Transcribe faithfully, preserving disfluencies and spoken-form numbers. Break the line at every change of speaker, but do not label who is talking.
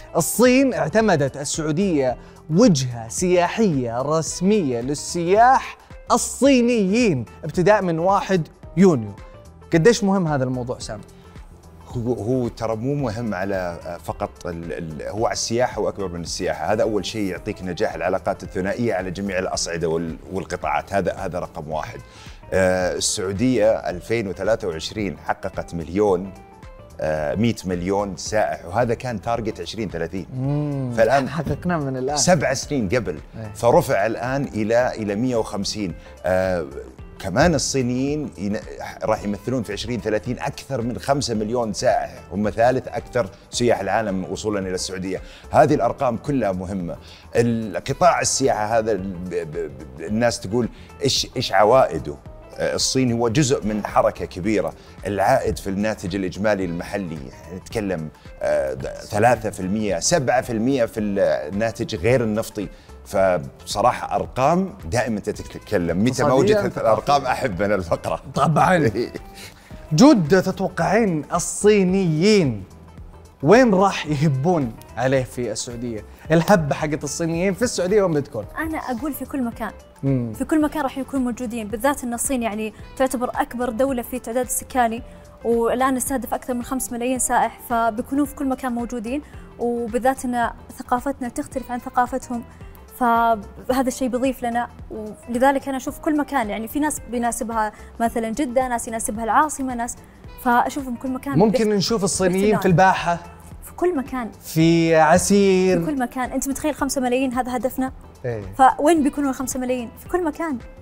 الصين اعتمدت السعودية وجهة سياحية رسمية للسياح الصينيين ابتداء من واحد يونيو. قديش مهم هذا الموضوع سام؟
هو هو ترى مو مهم على فقط ال ال هو على السياحه واكبر من السياحه، هذا اول شيء يعطيك نجاح العلاقات الثنائيه على جميع الاصعده والقطاعات، هذا هذا رقم واحد. آه السعوديه ألفين وثلاثة وعشرين حققت مليون آه مئة مليون سائح، وهذا كان تارجت عشرين ثلاثين.
فالان حققناه من الان
سبع سنين قبل،
أيه.
فرفع الان الى الى مئة وخمسين. آه كمان الصينيين راح يمثلون في عشرين ثلاثين أكثر من خمسة مليون سائح، هم ثالث أكثر سياح العالم وصولا إلى السعودية. هذه الأرقام كلها مهمة. القطاع السياحة هذا الناس تقول إيش إيش عوائده؟ الصين هو جزء من حركة كبيرة، العائد في الناتج الإجمالي المحلي نتكلم ثلاثة بالمئة سبعة بالمئة في الناتج غير النفطي. فبصراحة أرقام دائما تتكلم، متى ما وجدت الأرقام أحب أنا الفقرة
طبعا. جود، تتوقعين الصينيين وين راح يهبون عليه في السعودية؟ الهبة حقت الصينيين في السعودية وين بتكون؟
أنا أقول في كل مكان.
مم.
في كل مكان راح يكونوا موجودين، بالذات أن الصين يعني تعتبر أكبر دولة في التعداد السكاني، والآن نستهدف أكثر من خمسة ملايين سائح، فبيكونوا في كل مكان موجودين، وبالذات أن ثقافتنا تختلف عن ثقافتهم، فهذا الشيء بيضيف لنا. ولذلك أنا أشوف كل مكان، يعني في ناس بيناسبها مثلا جدة، ناس يناسبها العاصمة، ناس، فأشوفهم كل مكان.
ممكن نشوف الصينيين في الباحة،
في كل مكان،
في عسير،
في كل مكان. أنت متخيل خمسة ملايين هذا هدفنا؟
إيه؟
فوين بيكونوا الخمسة ملايين؟ في كل مكان.